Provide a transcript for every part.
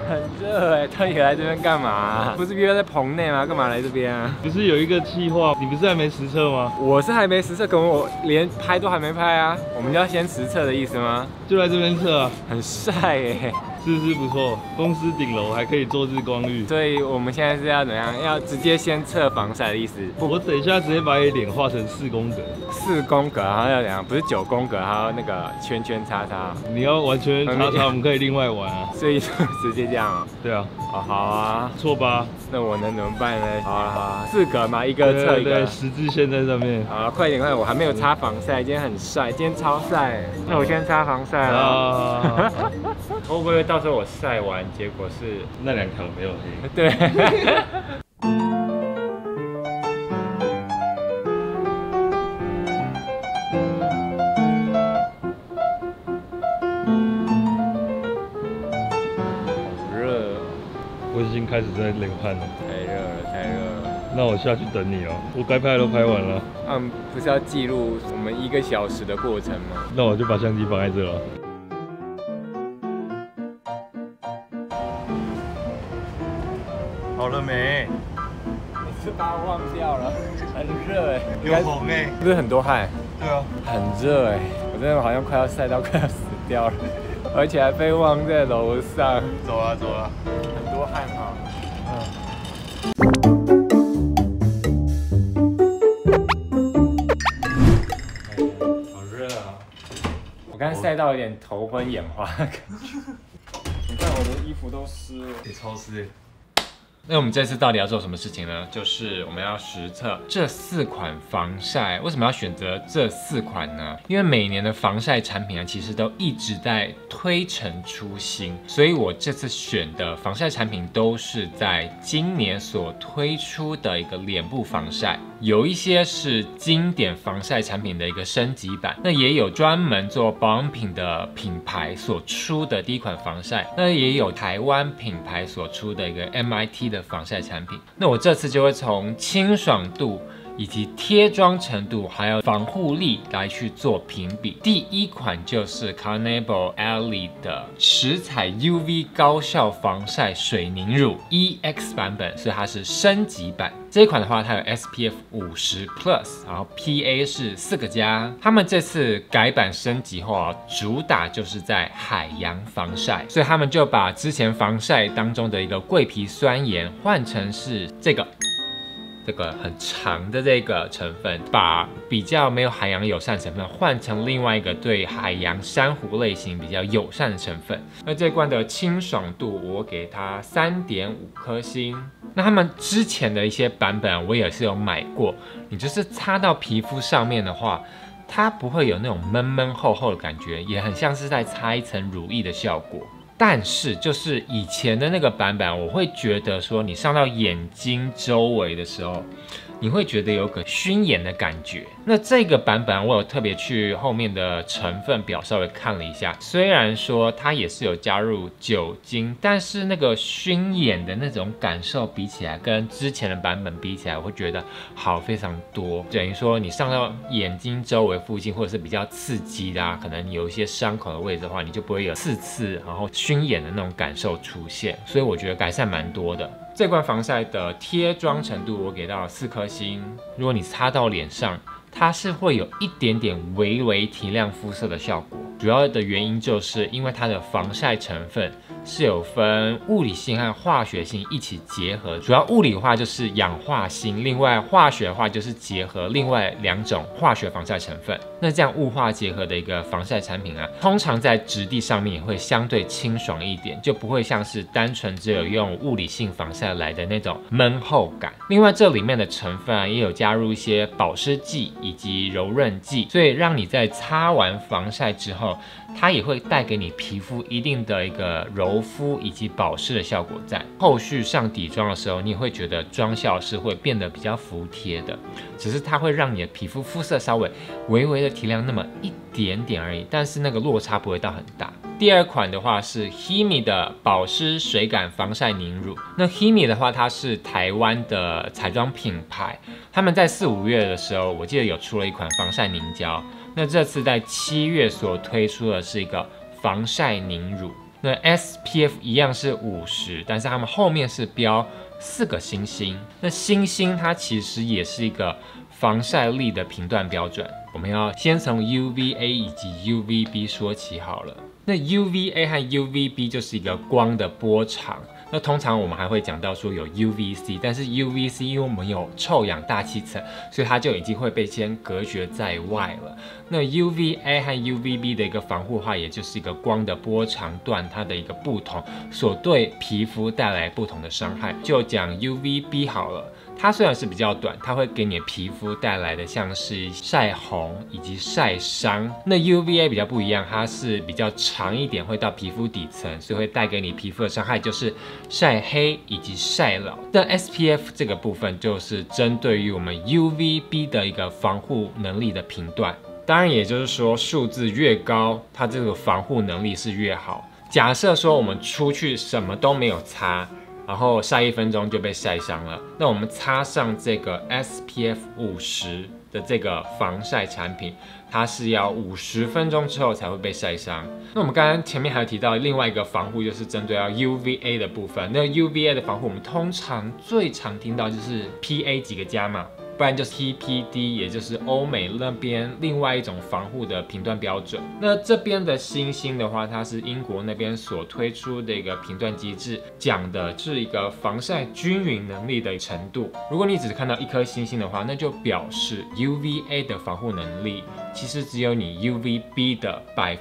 很热哎，特意来这边干嘛啊？不是约在棚内吗？干嘛来这边啊？ 不是有一个计划，你不是还没实测吗？ 我是还没实测，可我连拍都还没拍啊。我们要先实测的意思吗？ 就来这边测啊， 很晒哎。 是不是不错？公司顶楼还可以做日光浴， 所以我们现在是要怎样？要直接先测防晒的意思。 我等一下直接把你脸画成4宫格 ，4宫格，然后要怎样？不是9宫格，还有那个圈圈叉叉。 你要完全叉叉，我们可以另外玩啊。 所以就直接这样啊？对啊。哦，好啊。 错吧？ 那我能怎么办呢？好啊好啊，4格嘛，一个测一个。 对，十字线在上面。 好啊，快点快点，我还没有擦防晒，今天很晒，今天超晒。那我先擦防晒了。会不会到时候我晒完，结果是那2条没有黑？ 对。好热， 我已经开始在流汗了。 太热了，太热了。 那我下去等你哦，我该拍都拍完了。 不是要记录我们1个小时的过程吗？ 那我就把相机放在这了。好了没？ 你是把我忘掉了，很热哎， 有红哎， 是不是很多汗？ 对啊， 很热哎，我真的好像快要晒到快要死掉了，而且还被忘在楼上。 走啊走啊， 很多汗哈。好热啊！我刚才晒到有点头昏眼花的感觉。你看我的衣服都湿了， 也超湿哎。 那我们这次到底要做什么事情呢？就是我们要实测这4款防晒。为什么要选择这4款呢？因为每年的防晒产品其实都一直在推陈出新，所以我这次选的防晒产品都是在今年所推出的一个脸部防晒，有一些是经典防晒产品的一个升级版，那也有专门做保养品的品牌所出的第一款防晒，那也有台湾品牌所出的一个 MIT 的防晒产品。那我这次就会从清爽度以及贴妆程度还有防护力来去做评比。第一款就是 Carnival Alley 的10彩 UV 高效防晒水凝乳 EX 版本，所以它是升级版。这一款的话，它有 SPF 50+，然后 PA 是4个加。他们这次改版升级后啊，主打就是在海洋防晒，所以他们就把之前防晒当中的一个桂皮酸盐换成是这个很长的这个成分，把比较没有海洋友善成分换成另外一个对海洋珊瑚类型比较友善的成分。那这罐的清爽度我给它3.5颗星。那他们之前的一些版本我也是有买过，你就是擦到皮肤上面的话，它不会有那种闷闷厚厚的感觉，也很像是在擦一层乳液的效果。但是就是以前的那个版本，我会觉得说你上到眼睛周围的时候，你会觉得有个熏眼的感觉。那这个版本我有特别去后面的成分表稍微看了一下，虽然说它也是有加入酒精，但是那个熏眼的那种感受比起来，跟之前的版本比起来，我会觉得好非常多。等于说你上到眼睛周围附近，或者是比较刺激的可能你有一些伤口的位置的话，你就不会有刺然后熏眼的那种感受出现，所以我觉得改善蛮多的。这罐防晒的贴妆程度我给到了4颗星，如果你擦到脸上，它是会有一点点微微提亮肤色的效果。主要的原因就是因为它的防晒成分是有分物理性和化学性一起结合，主要物理的话就是氧化锌，另外化学的话就是结合另外2种化学防晒成分。那这样物化结合的一个防晒产品通常在质地上面也会相对清爽一点，就不会像是单纯只有用物理性防晒来的那种闷厚感。另外这里面的成分也有加入一些保湿剂以及柔润剂，所以让你在擦完防晒之后，它也会带给你皮肤一定的一个柔肤以及保湿的效果在。后续上底妆的时候，你也会觉得妆效是会变得比较服帖的，只是它会让你的皮肤肤色稍微微微的提亮那么一点点而已，但是那个落差不会到很大。第2款的话是 Himi 的保湿水感防晒凝乳。那 Himi 的话，它是台湾的彩妆品牌，他们在4、5月的时候，我记得有出了一款防晒凝胶。那这次在7月所推出的是一个防晒凝乳。 那 SPF 一样是50，但是他们后面是标4个星星。那星星它其实也是一个防晒力的评断标准。我们要先从 UVA 以及 UVB 说起好了。那 UVA 和 UVB 就是一个光的波长。那通常我们还会讲到说有 UVC， 但是 UVC 因为我们有臭氧大气层，所以它就已经会被先隔绝在外了。那 UVA 和 UVB 的一个防护的话，也就是一个光的波长段它的一个不同，所对皮肤带来不同的伤害。就讲 UVB 好了。它虽然是比较短，它会给你的皮肤带来的像是晒红以及晒伤。那 UVA 比较不一样，它是比较长一点，会到皮肤底层，所以会带给你皮肤的伤害就是晒黑以及晒老。但 SPF 这个部分就是针对于我们 UVB 的一个防护能力的评断。当然，也就是说数字越高，它这个防护能力是越好。假设说我们出去什么都没有擦。然后晒1分钟就被晒伤了，那我们擦上这个 SPF 50的这个防晒产品，它是要50分钟之后才会被晒伤。那我们刚刚前面还有提到另外一个防护，就是针对到 UVA 的部分。那 UVA 的防护，我们通常最常听到就是 PA 几个加嘛。不然就是 PPD， 也就是欧美那边另外一种防护的评断标准。那这边的星星的话，它是英国那边所推出的一个评断机制，讲的是一个防晒均匀能力的程度。如果你只是看到一颗星星的话，那就表示 UVA 的防护能力其实只有你 UVB 的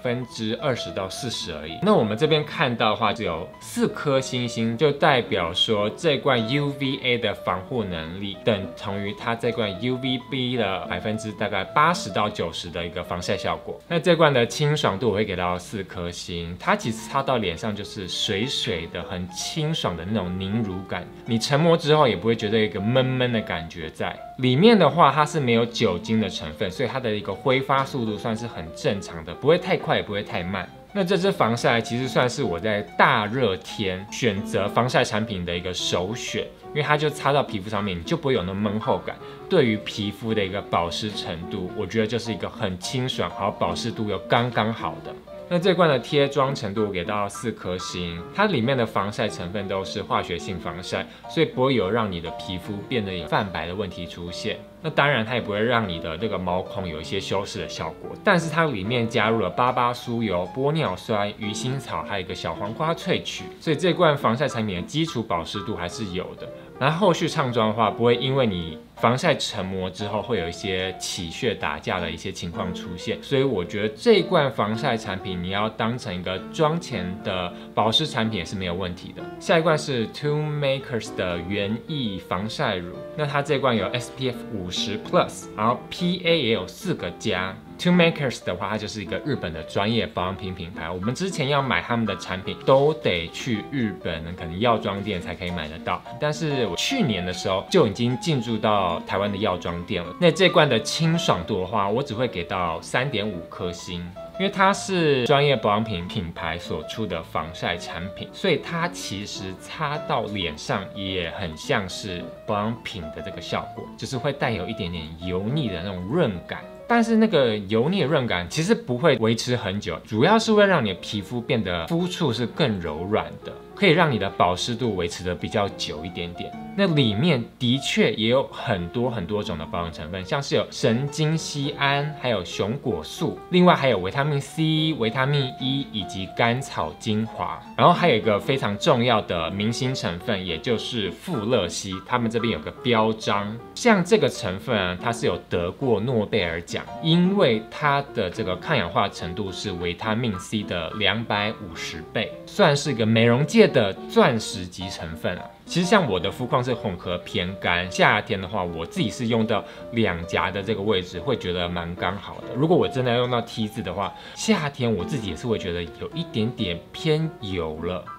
20%到40%而已。那我们这边看到的话，只有4颗星星，就代表说这罐 UVA 的防护能力等同于它这罐 UVB 的大概80%到90%的一个防晒效果。那这罐的清爽度我会给到4颗星，它其实擦到脸上就是水水的，很清爽的那种凝乳感。你成膜之后也不会觉得有一个闷闷的感觉在。里面的话，它是没有酒精的成分，所以它的一个挥发速度算是很正常的，不会太快，也不会太慢。那这支防晒其实算是我在大热天选择防晒产品的一个首选，因为它就擦到皮肤上面，你就不会有那闷厚感。对于皮肤的一个保湿程度，我觉得就是一个很清爽，好保湿度又刚刚好的。那这罐的贴妆程度我给到4颗星，它里面的防晒成分都是化学性防晒，所以不会有让你的皮肤变得有泛白的问题出现。那当然，它也不会让你的这个毛孔有一些修饰的效果，但是它里面加入了巴巴酥油、玻尿酸、鱼腥草，还有一个小黄瓜萃取，所以这罐防晒产品的基础保湿度还是有的。然后后续上妆的话，不会因为你防晒成膜之后会有一些起屑打架的一些情况出现，所以我觉得这一罐防晒产品你要当成一个妆前的保湿产品也是没有问题的。下一罐是 Two Makers 的原液防晒乳，那它这罐有 SPF 50+，然后 PA 也有4个加。Two Makers 的话，它就是一个日本的专业保养品品牌。我们之前要买他们的产品，都得去日本可能药妆店才可以买得到。但是我去年的时候就已经进驻到台湾的药妆店了。那这罐的清爽度的话，我只会给到3.5颗星。因为它是专业保养品品牌所出的防晒产品，所以它其实擦到脸上也很像是保养品的这个效果，就是会带有一点点油腻的那种润感。但是那个油腻的润感其实不会维持很久，主要是会让你的皮肤变得肤触是更柔软的，可以让你的保湿度维持的比较久一点点。那里面的确也有很多种的保养成分，像是有神经酰胺，还有熊果素，另外还有维他命 C、维他命 E 以及甘草精华，然后还有一个非常重要的明星成分，也就是富勒烯，他们这边有个标章，像这个成分啊，它是有得过诺贝尔奖，因为它的这个抗氧化程度是维他命 C 的250倍，算是一个美容界的钻石级成分啊。其实像我的肤况是混合偏干，夏天的话，我自己是用到两颊的这个位置，会觉得蛮刚好的。如果我真的要用到 T 字的话，夏天我自己也是会觉得有一点点偏油了。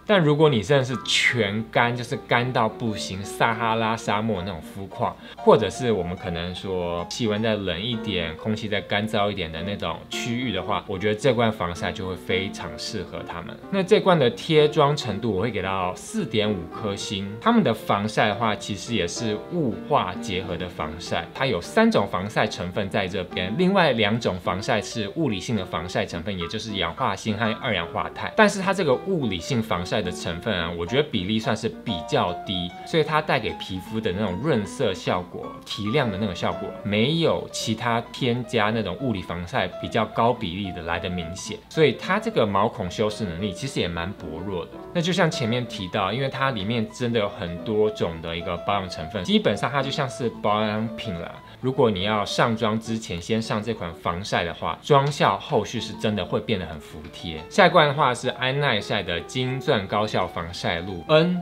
但如果你真的是全干，就是干到不行，撒哈拉沙漠那种肤况，或者是我们可能说气温再冷一点，空气再干燥一点的那种区域的话，我觉得这罐防晒就会非常适合他们。那这罐的贴妆程度我会给到4.5颗星。他们的防晒的话，其实也是雾化结合的防晒，它有3种防晒成分在这边，另外2种防晒是物理性的防晒成分，也就是氧化锌和2氧化钛。但是它这个物理性防晒的成分啊，我觉得比例算是比较低，所以它带给皮肤的那种润色效果、提亮的那种效果，没有其他添加那种物理防晒比较高比例的来的明显，所以它这个毛孔修饰能力其实也蛮薄弱的。那就像前面提到，因为它里面真的有很多种的一个保养成分，基本上它就像是保养品啦。如果你要上妆之前先上这款防晒的话，妆效后续是真的会变得很服帖。下一罐的话是安耐晒的金钻高效防晒露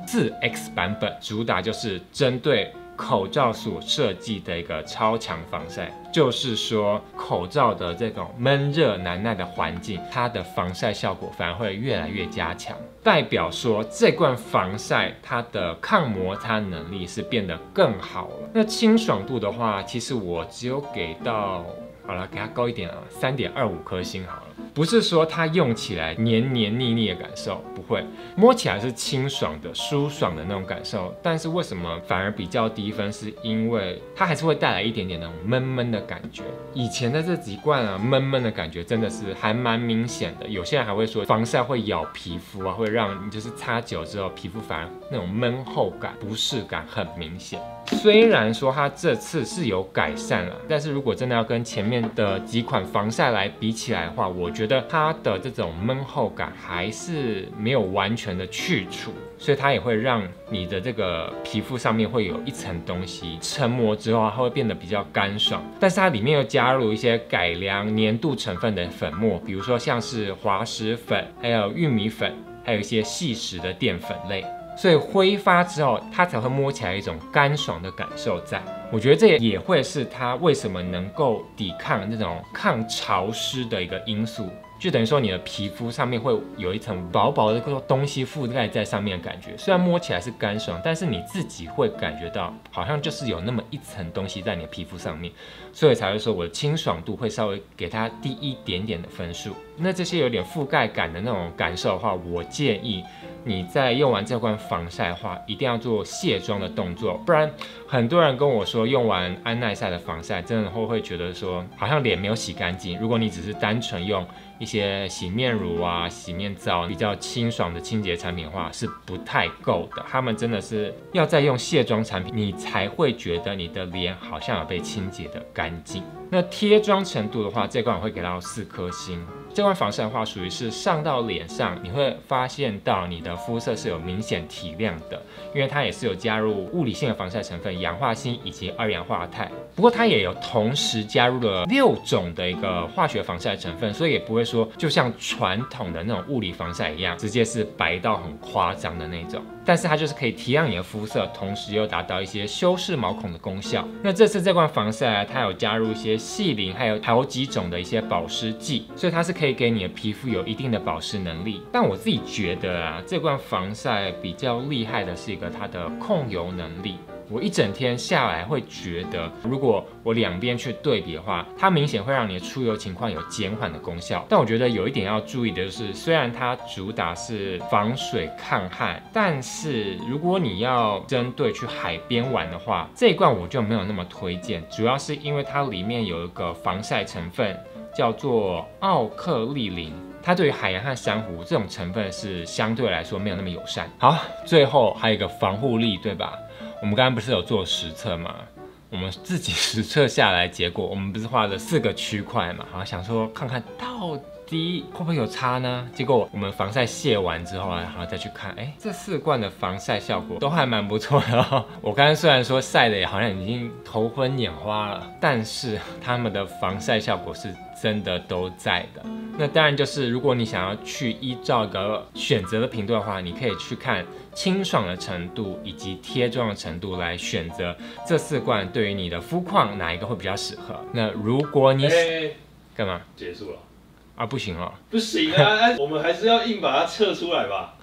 N4X 版本，主打就是针对口罩所设计的一个超强防晒，就是说口罩的这种闷热难耐的环境，它的防晒效果反而会越来越加强，代表说这罐防晒它的抗摩擦能力是变得更好了。那清爽度的话，其实我只有给到，好了，给它高一点啊，3.25颗星好了。不是说它用起来黏黏腻腻的感受，不会，摸起来是清爽的、舒爽的那种感受。但是为什么反而比较低分？是因为它还是会带来一点点那种闷闷的感觉。以前的这几罐啊，闷闷的感觉真的是还蛮明显的。有些人还会说防晒会咬皮肤啊，会让你就是擦久之后皮肤反而那种闷厚感、不适感很明显。虽然说它这次是有改善了，但是如果真的要跟前面的几款防晒来比起来的话，我觉得它的这种闷厚感还是没有完全的去除，所以它也会让你的这个皮肤上面会有一层东西成膜之后，它会变得比较干爽。但是它里面又加入一些改良粘度成分的粉末，比如说像是滑石粉，还有玉米粉，还有一些细石的淀粉类。所以挥发之后，它才会摸起来一种干爽的感受在。我觉得这也会是它为什么能够抵抗那种抗潮湿的一个因素。就等于说你的皮肤上面会有一层薄薄的东西覆盖在上面的感觉，虽然摸起来是干爽，但是你自己会感觉到好像就是有那么一层东西在你的皮肤上面，所以才会说我的清爽度会稍微给它低一点点的分数。那这些有点覆盖感的那种感受的话，我建议你在用完这罐防晒的话，一定要做卸妆的动作，不然很多人跟我说用完安耐晒的防晒，真的会觉得说好像脸没有洗干净。如果你只是单纯用一些洗面乳啊、洗面皂比较清爽的清洁产品的话，是不太够的。他们真的是要再用卸妆产品，你才会觉得你的脸好像有被清洁的干净。那贴妆程度的话，这罐我会给到4颗星。这罐防晒的话，属于是上到脸上，你会发现到你的肤色是有明显提亮的，因为它也是有加入物理性的防晒成分氧化锌以及2氧化钛。不过它也有同时加入了6种的一个化学防晒成分，所以也不会说就像传统的那种物理防晒一样，直接是白到很夸张的那种。但是它就是可以提亮你的肤色，同时又达到一些修饰毛孔的功效。那这次这罐防晒啊，它有加入一些细磷，还有好几种的一些保湿剂，所以它是可以给你的皮肤有一定的保湿能力。但我自己觉得啊，这罐防晒比较厉害的是一个它的控油能力。我一整天下来会觉得，如果我两边去对比的话，它明显会让你的出油情况有减缓的功效。但我觉得有一点要注意的就是，虽然它主打是防水抗汗，但是如果你要针对去海边玩的话，这一罐我就没有那么推荐，主要是因为它里面有一个防晒成分叫做奥克利林。它对于海洋和珊瑚这种成分是相对来说没有那么友善。好，最后还有一个防护力，对吧？我们刚刚不是有做实测吗？我们自己实测下来，结果我们不是画了4个区块嘛？好，想说看看到底会不会有差呢？结果我们防晒卸完之后啊，然后再去看，这4罐的防晒效果都还蛮不错的哦。我刚刚虽然说晒的也好像已经头昏眼花了，但是他们的防晒效果是真的都在的。那当然就是如果你想要去依照一个选择的频度的话，你可以去看清爽的程度以及贴妆的程度来选择这4罐对于你的肤况哪一个会比较适合。那如果你干嘛？ 结束了啊，不行哦， 不行啊！我们还是要硬把它测出来吧。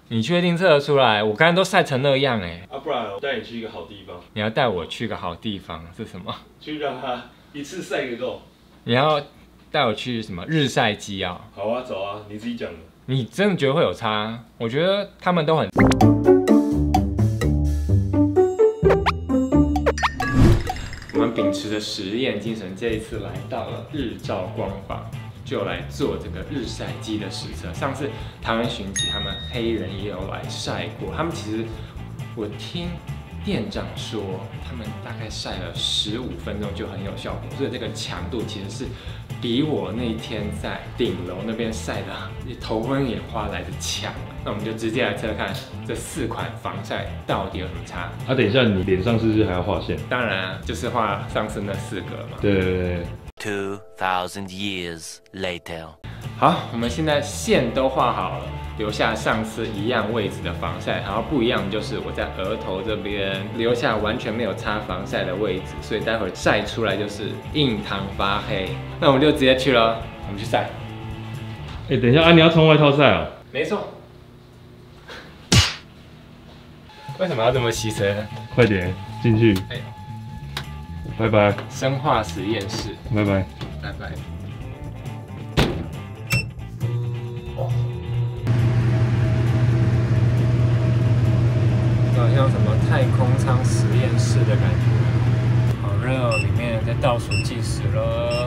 你确定测得出来？我刚才都晒成那样哎。 啊，不然我带你去一个好地方。 你要带我去个好地方是什么？ 去让它一次晒个够。 你要带我去什么日晒机啊？ 好啊，走啊，你自己讲的。 你真的觉得会有差？我觉得他们都很。我们秉持着实验精神，这一次来到了日照光坊，就来做这个日晒机的实测。上次台湾巡集他们黑人也有来晒过，他们其实我听店长说，他们大概晒了15分钟就很有效果，所以这个强度其实是比我那天在顶楼那边晒的头昏眼花来的强。那我们就直接来测看这4款防晒到底有什么差。 啊，等一下你脸上是不是还要画线？ 当然啊，就是画上次那4个嘛。 对。 2000 years later。 好，我们现在线都画好了，留下上次一样位置的防晒，然后不一样的就是我在额头这边留下完全没有擦防晒的位置，所以待会晒出来就是印堂发黑。那我们就直接去了，我们去晒。 哎，等一下啊，你要穿外套晒啊？ 没错。为什么要这么牺牲？ 快点进去。 哎， 拜拜。 生化实验室。 拜拜。 拜拜。好像什么太空舱实验室的感觉，好热哦！里面在倒数计时了。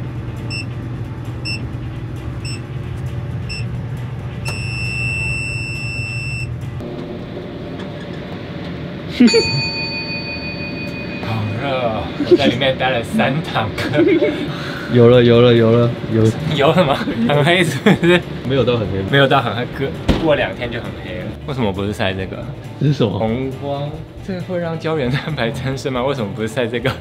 好热哦！我在里面待了3堂课。 有了。有什么？很黑是不是？ 没有到很黑， 没有到很黑，过2天就很黑了。为什么不是晒这个？ 这是什么？ 红光，这会让胶原蛋白增生吗？为什么不是晒这个？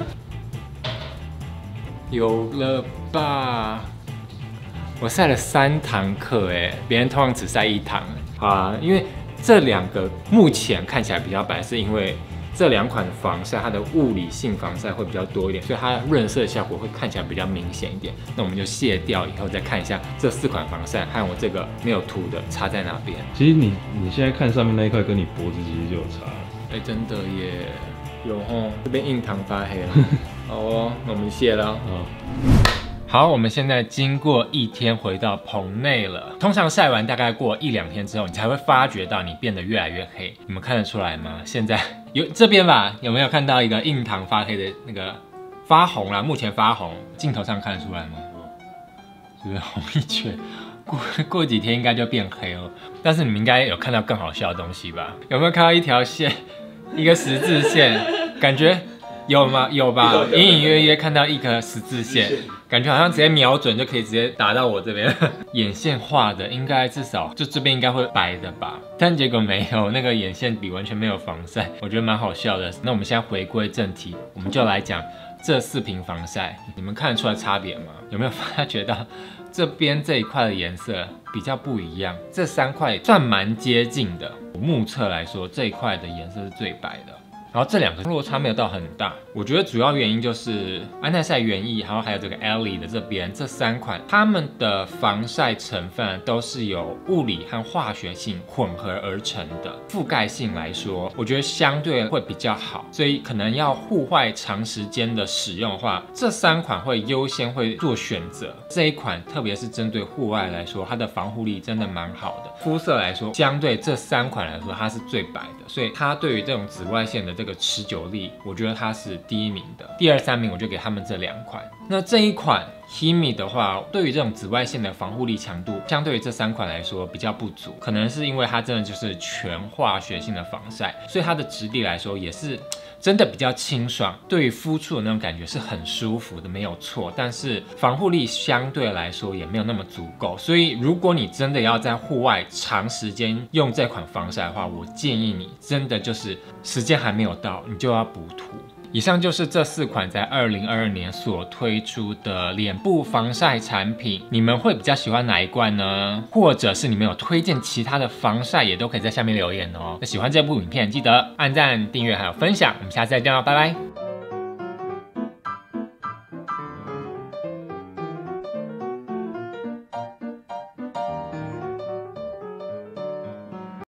有了吧？我晒了3堂课，哎，别人通常只晒1堂。好啊，因为这2个目前看起来比较白，是因为这2款防晒它的物理性防晒会比较多一点，所以它润色效果会看起来比较明显一点。那我们就卸掉以后再看一下这4款防晒和我这个没有涂的差在哪边。 其实你现在看上面那一块跟你脖子其实就有差。 哎，真的耶，有哦，这边印堂发黑了。好哦，那我们卸了。好，我们现在经过1天回到棚内了。通常晒完大概过1-2天之后，你才会发觉到你变得越来越黑。你们看得出来吗？现在有这边吧？有没有看到一个印堂发黑的那个发红啦？目前发红，镜头上看得出来吗？是不是红一圈？过几天应该就变黑了。但是你们应该有看到更好笑的东西吧？有没有看到一条线，一个十字线？感觉有吗？有吧？隐隐约约看到一颗十字线。感觉好像直接瞄准就可以直接打到我这边，眼线画的应该至少就这边应该会白的吧，但结果没有，那个眼线笔完全没有防晒，我觉得蛮好笑的。那我们现在回归正题，我们就来讲这4瓶防晒，你们看得出来差别吗？有没有发觉到这边这一块的颜色比较不一样？这3块算蛮接近的，目测来说这一块的颜色是最白的。然后这2个落差没有到很大，我觉得主要原因就是安耐晒原液，然后还有这个 Ellie 的这边这3款，它们的防晒成分都是由物理和化学性混合而成的，覆盖性来说，我觉得相对会比较好，所以可能要户外长时间的使用的话，这3款会优先会做选择。这一款特别是针对户外来说，它的防护力真的蛮好的。肤色来说，相对这3款来说，它是最白的，所以它对于这种紫外线的这个持久力，我觉得它是第1名的。第2、3名我就给他们这2款。那这一款 Himi 的话，对于这种紫外线的防护力强度，相对于这3款来说比较不足，可能是因为它真的就是全化学性的防晒，所以它的质地来说也是真的比较清爽，对于肤触的那种感觉是很舒服的，没有错。但是防护力相对来说也没有那么足够，所以如果你真的要在户外长时间用这款防晒的话，我建议你真的就是时间还没有到，你就要补涂。以上就是这4款在2022年所推出的脸部防晒产品，你们会比较喜欢哪一罐呢？或者是你们有推荐其他的防晒，也都可以在下面留言哦。那喜欢这部影片，记得按赞、订阅还有分享，我们下次再见喽，拜拜。